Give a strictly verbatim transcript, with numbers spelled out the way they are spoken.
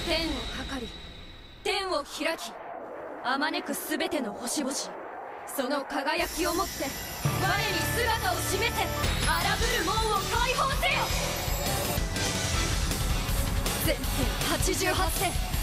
天を測り天を開きあまねくすべての星々、その輝きをもって我に姿を示せ。荒ぶる門を解放せよ。全線はちじゅうはちせん